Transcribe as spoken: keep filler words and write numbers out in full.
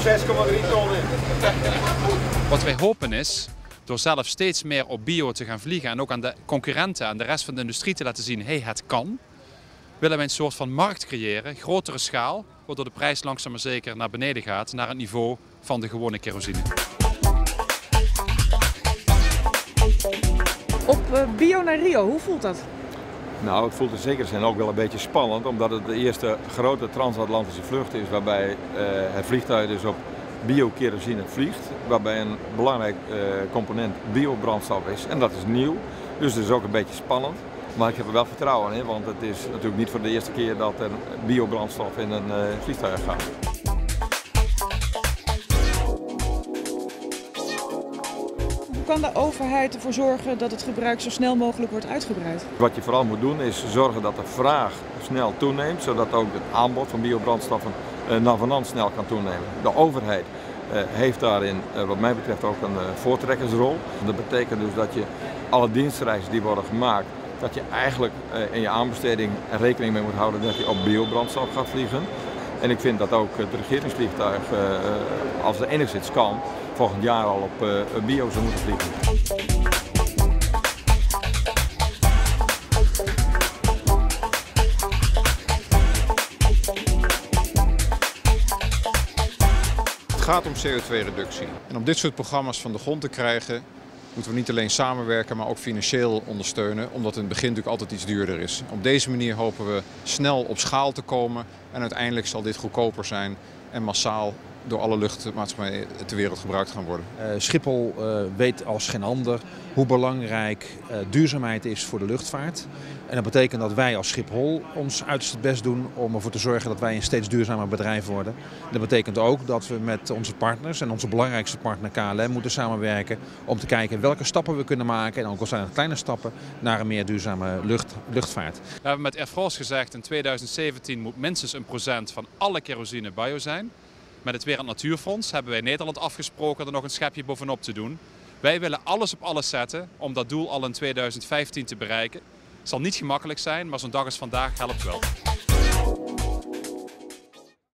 zes komma drie ton in. Wat wij hopen is, door zelf steeds meer op bio te gaan vliegen en ook aan de concurrenten en de rest van de industrie te laten zien, hé, hey, het kan, willen wij een soort van markt creëren, grotere schaal, waardoor de prijs langzaam maar zeker naar beneden gaat, naar het niveau van de gewone kerosine. Op uh, bio naar Rio, hoe voelt dat? Nou, het voelt in zekere zin ook wel een beetje spannend, omdat het de eerste grote transatlantische vlucht is waarbij uh, het vliegtuig dus op bio-kerosine vliegt, waarbij een belangrijk uh, component biobrandstof is. En dat is nieuw, dus het is ook een beetje spannend. Maar ik heb er wel vertrouwen in, want het is natuurlijk niet voor de eerste keer dat er biobrandstof in een uh, vliegtuig gaat. Hoe kan de overheid ervoor zorgen dat het gebruik zo snel mogelijk wordt uitgebreid? Wat je vooral moet doen is zorgen dat de vraag snel toeneemt, zodat ook het aanbod van biobrandstoffen uh, navenant snel kan toenemen. De overheid uh, heeft daarin uh, wat mij betreft ook een uh, voortrekkersrol. Dat betekent dus dat je alle dienstreizen die worden gemaakt, dat je eigenlijk uh, in je aanbesteding rekening mee moet houden dat je op biobrandstof gaat vliegen. En ik vind dat ook het regeringsvliegtuig, uh, als het enigszins kan, volgend jaar al op uh, bio zou moeten vliegen. Het gaat om C O twee reductie. En om dit soort programma's van de grond te krijgen, moeten we niet alleen samenwerken, maar ook financieel ondersteunen, omdat het in het begin natuurlijk altijd iets duurder is. Op deze manier hopen we snel op schaal te komen en uiteindelijk zal dit goedkoper zijn en massaal door alle luchtmaatschappijen ter wereld gebruikt gaan worden. Uh, Schiphol uh, weet als geen ander hoe belangrijk uh, duurzaamheid is voor de luchtvaart. En dat betekent dat wij als Schiphol ons uiterste best doen om ervoor te zorgen dat wij een steeds duurzamer bedrijf worden. Dat betekent ook dat we met onze partners en onze belangrijkste partner K L M moeten samenwerken om te kijken welke stappen we kunnen maken, en ook al zijn het kleine stappen, naar een meer duurzame lucht, luchtvaart. We hebben met Air France gezegd in tweeduizend zeventien moet minstens een procent van alle kerosine bio zijn. Met het Wereld Natuurfonds hebben wij Nederland afgesproken er nog een schepje bovenop te doen. Wij willen alles op alles zetten om dat doel al in tweeduizend vijftien te bereiken. Het zal niet gemakkelijk zijn, maar zo'n dag als vandaag helpt wel.